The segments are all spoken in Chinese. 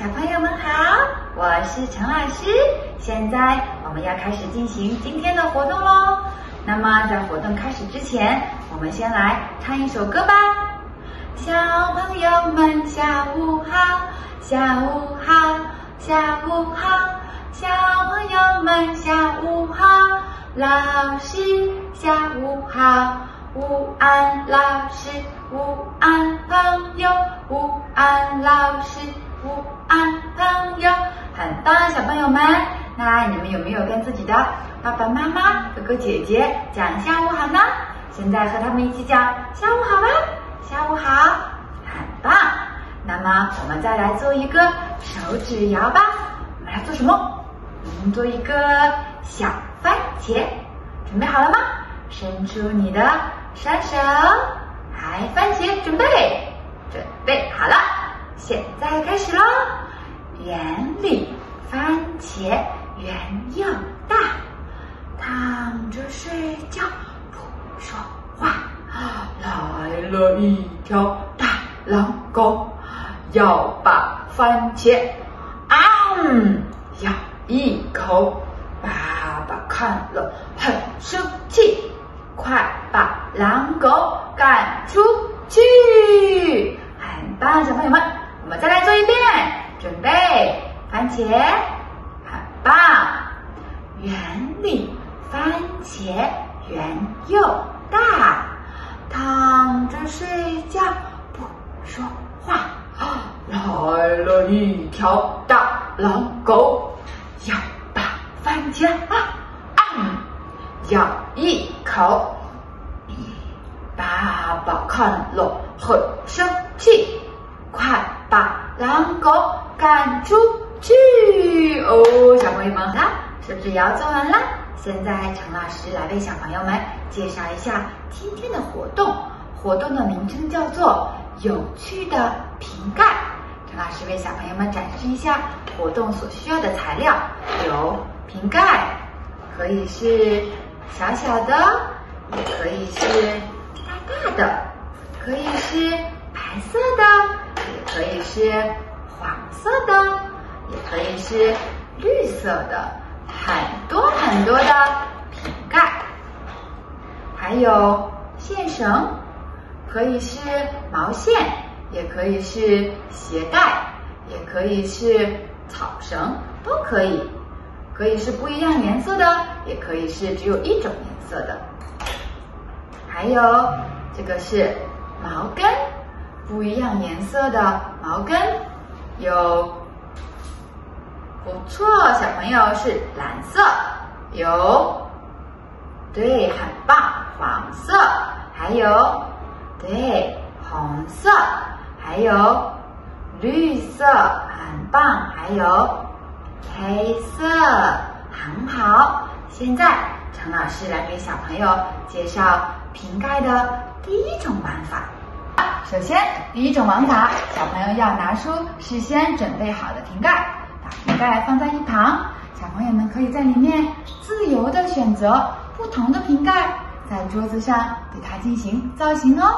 小朋友们好，我是陈老师。现在我们要开始进行今天的活动喽。那么在活动开始之前，我们先来唱一首歌吧。小朋友们下午好，下午好，下午好，小朋友们下午好，老师下午好，午安老师，午安朋友，午安老师，午安朋友。很棒，小朋友们，那你们有没有跟自己的爸爸妈妈、哥哥姐姐讲下午好呢？现在和他们一起讲下午好吧，下午好，很棒。那么我们再来做一个手指摇吧。我们来做什么？我们做一个小番茄，准备好了吗？伸出你的双手，来，番茄准备好了，现在开始喽。原理：番茄圆又大，躺着睡觉不说话。来了一条大狼狗，要把番茄咬一口。爸爸看了很生气，快把狼狗赶出去！很棒，小朋友们，我们再来做一遍。准备，番茄，很棒。原理：番茄圆又大，躺着睡觉不说话。来了一条大狼狗，要把番茄咬一口。爸爸看了很生气，快把狼狗赶出去！哦，小朋友们，好，手指摇做完了。现在陈老师来为小朋友们介绍一下今天的活动。活动的名称叫做有趣的瓶盖。陈老师为小朋友们展示一下活动所需要的材料，有瓶盖，可以是小小的，也可以是大大的，可以是白色的，也可以是黄色的，也可以是绿色的，很多很多的瓶盖。还有线绳，可以是毛线，也可以是鞋带，也可以是草绳，都可以。可以是不一样颜色的，也可以是只有一种颜色的。还有这个是毛根，不一样颜色的毛根，有不错，小朋友是蓝色，对，很棒，黄色，还有对，红色，还有绿色，很棒，还有黑色，很好。现在陈老师来给小朋友介绍瓶盖的第一种玩法。首先，第一种玩法，小朋友要拿出事先准备好的瓶盖，把瓶盖放在一旁，小朋友们可以在里面自由的选择不同的瓶盖，在桌子上对它进行造型哦。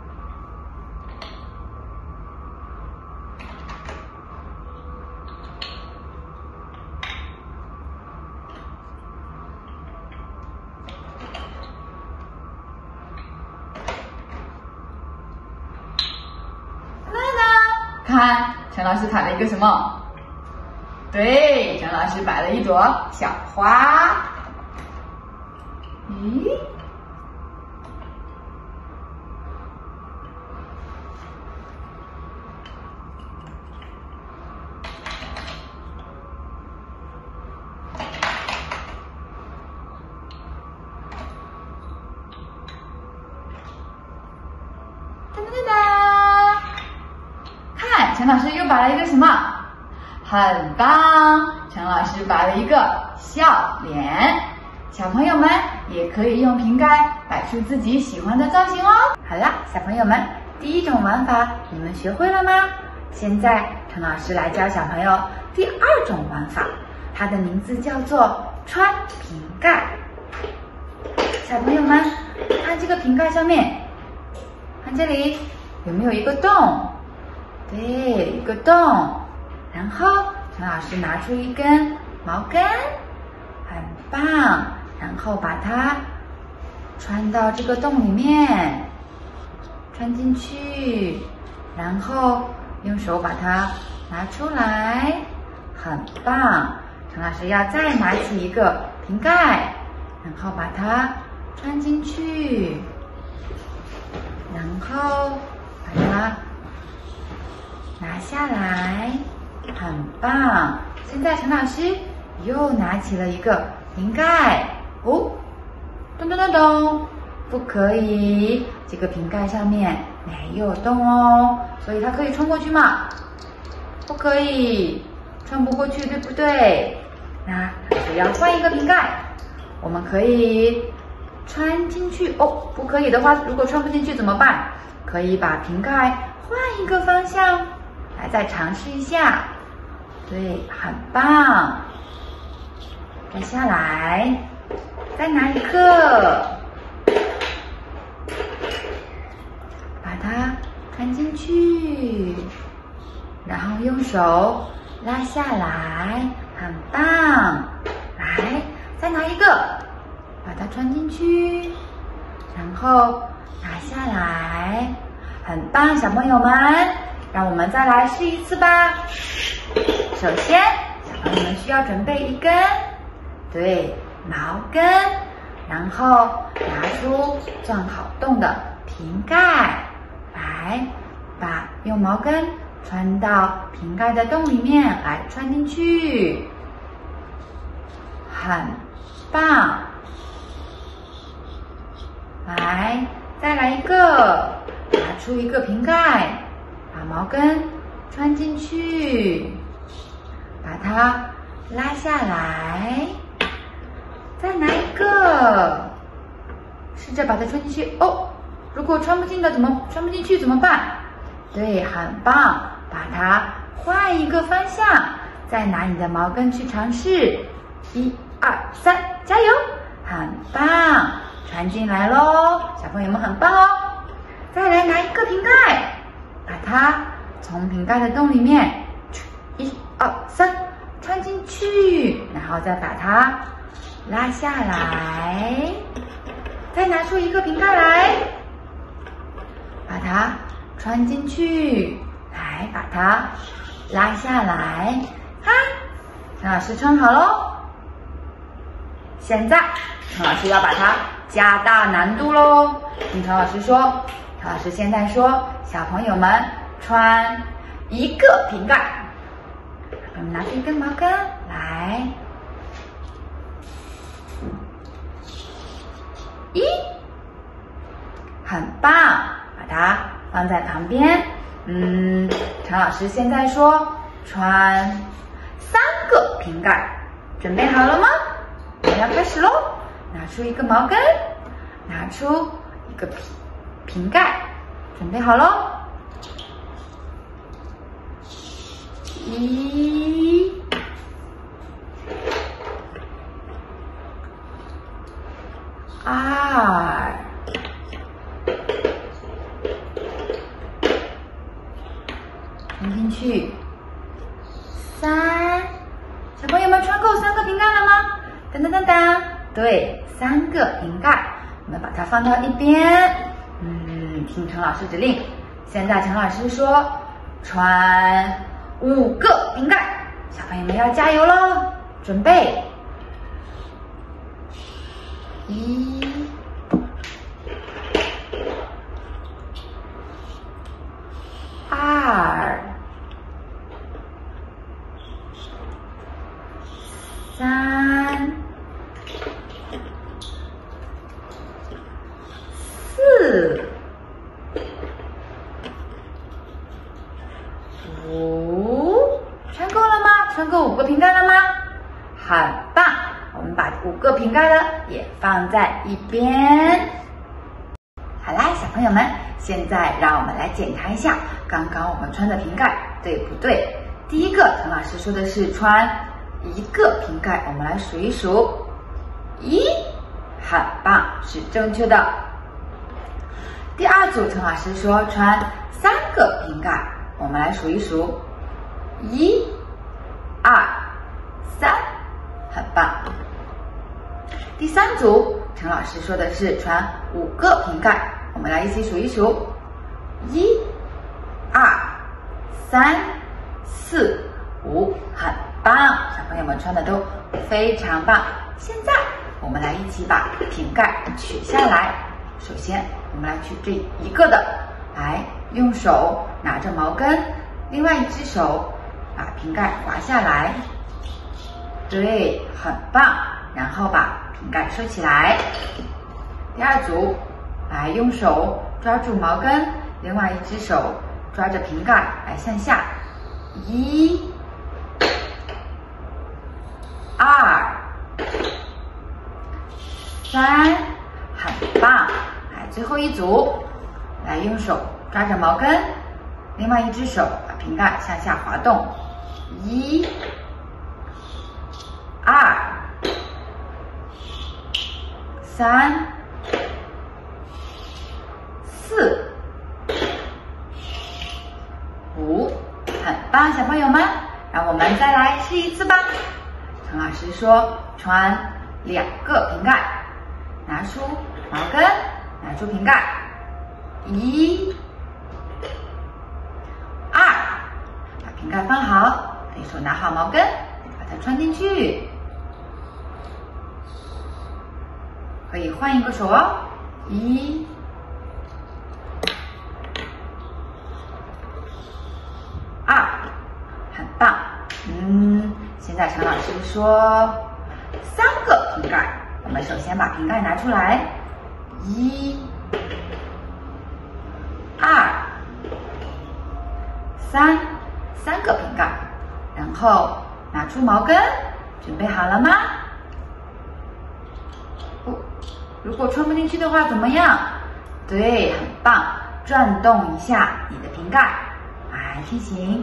看，陈老师摆了一个什么？对，陈老师摆了一朵小花。咦？哒哒哒哒！看，陈老师又摆了一个什么？很棒，陈老师摆了一个笑脸。小朋友们也可以用瓶盖摆出自己喜欢的造型哦。好啦，小朋友们，第一种玩法你们学会了吗？现在陈老师来教小朋友第二种玩法，它的名字叫做穿瓶盖。小朋友们，看这个瓶盖上面，看这里有没有一个洞？对，一个洞。 然后陈老师拿出一根毛巾，很棒，然后把它穿到这个洞里面，穿进去，然后用手把它拿出来，很棒。陈老师要再拿起一个瓶盖，然后把它穿进去，然后把它拿下来，很棒。现在陈老师又拿起了一个瓶盖，哦，咚咚咚咚，不可以，这个瓶盖上面没有洞哦，所以它可以穿过去吗？不可以，穿不过去，对不对？那只要换一个瓶盖，我们可以穿进去哦。不可以的话，如果穿不进去怎么办？可以把瓶盖换一个方向，来再尝试一下。对，很棒。再下来，再拿一个，把它穿进去，然后用手拉下来，很棒。来，再拿一个，把它穿进去，然后拿下来，很棒，小朋友们，让我们再来试一次吧。首先，小朋友们需要准备一根，对，毛巾，然后拿出钻好洞的瓶盖，来，用毛巾穿到瓶盖的洞里面，来穿进去，很棒。来，再来一个，拿出一个瓶盖，把毛巾穿进去，把它拉下来，再拿一个，试着把它穿进去。哦，如果穿不进去怎么办？对，很棒，把它换一个方向，再拿你的毛巾去尝试。1、2、3，加油！很棒，穿进来咯，小朋友们很棒哦。再来拿一个瓶盖，把它从瓶盖的洞里面1、2、3穿进去，然后再把它拉下来，再拿出一个瓶盖来，把它穿进去，来把它拉下来，看，陈老师穿好咯。现在陈老师要把它加大难度咯。听陈老师说，陈老师现在说，小朋友们穿一个瓶盖，我们拿出一根毛巾来，1，很棒，把它放在旁边。陈老师现在说穿3个瓶盖，准备好了吗？我们要开始咯。拿出一个毛巾，拿出一个瓶盖，准备好咯。1、2，穿进去。3，小朋友们穿够3个瓶盖了吗？噔噔噔噔，对，3个瓶盖，我们把它放到一边。听陈老师指令。现在陈老师说穿5个瓶盖，小朋友们要加油咯！准备，1、2、3、4、5，穿够了吗？穿够5个瓶盖了吗？很棒，我们把5个瓶盖呢也放在一边。好啦，小朋友们，现在让我们来检查一下刚刚我们穿的瓶盖对不对？第一个，陈老师说的是穿1个瓶盖，我们来数一数，1，很棒，是正确的。第二组，陈老师说穿3个瓶盖，我们来数一数，1、 第3组，陈老师说的是穿5个瓶盖，我们来一起数一数，1、2、3、4、5，很棒，小朋友们穿的都非常棒。现在我们来一起把瓶盖取下来。首先，我们来取这一个的，来用手拿着毛巾，另外一只手把瓶盖滑下来，对，很棒。然后把瓶盖收起来。第2组，来用手抓住毛巾，另外一只手抓着瓶盖来向下，1、2、3，很棒。来，最后一组，来用手抓着毛巾，另外一只手把瓶盖向下滑动，1、2、3、4、5，很棒，小朋友们，让我们再来试一次吧。陈老师说，穿2个瓶盖，拿出毛巾，拿出瓶盖，1、2，把瓶盖放好，一手拿好毛巾，把它穿进去。可以换一个手哦，1、2，很棒。现在陈老师说3个瓶盖，我们首先把瓶盖拿出来，1、2、3，3个瓶盖，然后拿出毛巾，准备好了吗？如果穿不进去的话怎么样？对，很棒，转动一下你的瓶盖，来进行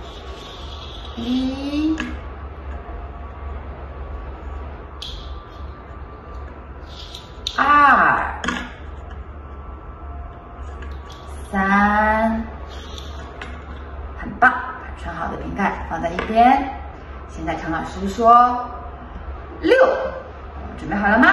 1、2、3，很棒，把穿好的瓶盖放在一边。现在陈老师说6，准备好了吗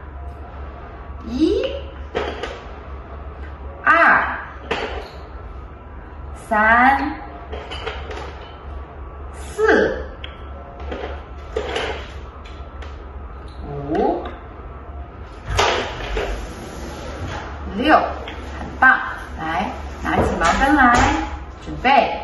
？1、2、3、4、5、6，很棒！来，拿起毛巾来，准备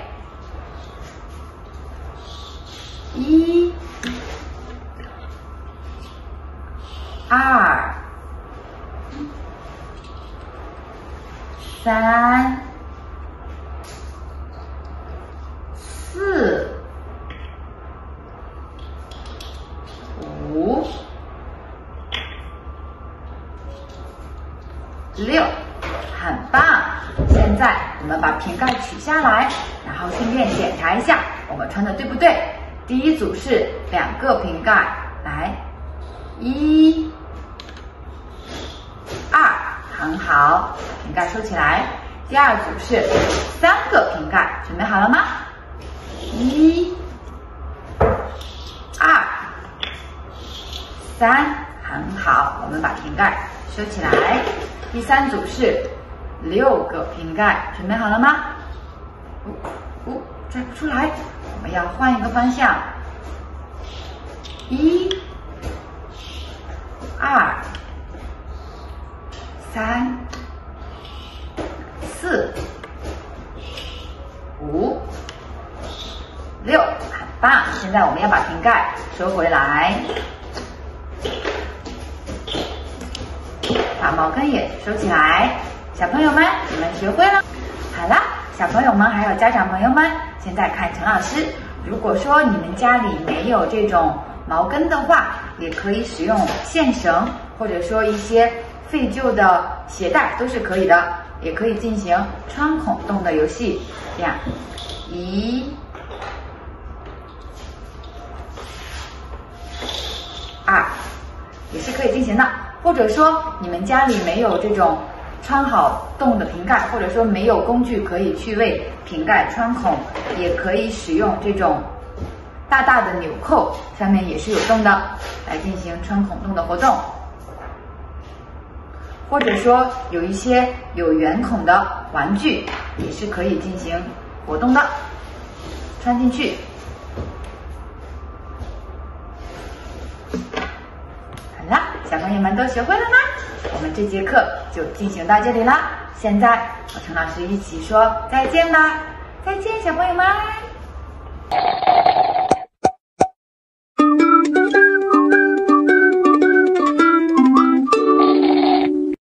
1、2、3、4、5、6，很棒！现在我们把瓶盖取下来，然后顺便检查一下我们穿的对不对。第一组是2个瓶盖，来，1、2，很好，瓶盖收起来。第2组是3个瓶盖，准备好了吗？1、2、3，很好，我们把瓶盖收起来。第3组是6个瓶盖，准备好了吗？拽不出来，我们要换一个方向。1、2、3、4、5、6，很棒！现在我们要把瓶盖收回来，把毛巾也收起来。小朋友们，你们学会了？好啦，小朋友们还有家长朋友们，现在看陈老师。如果说你们家里没有这种毛巾的话，也可以使用线绳，或者说一些废旧的鞋带都是可以的，也可以进行穿孔洞的游戏。这样，1、2，也是可以进行的。或者说你们家里没有这种穿好洞的瓶盖，或者说没有工具可以去为瓶盖穿孔，也可以使用这种大大的纽扣，上面也是有洞的，来进行穿孔洞的活动。 或者说有一些有圆孔的玩具也是可以进行活动的。穿进去。好了，小朋友们都学会了吗？我们这节课就进行到这里啦。现在和陈老师一起说再见吧，再见，小朋友们。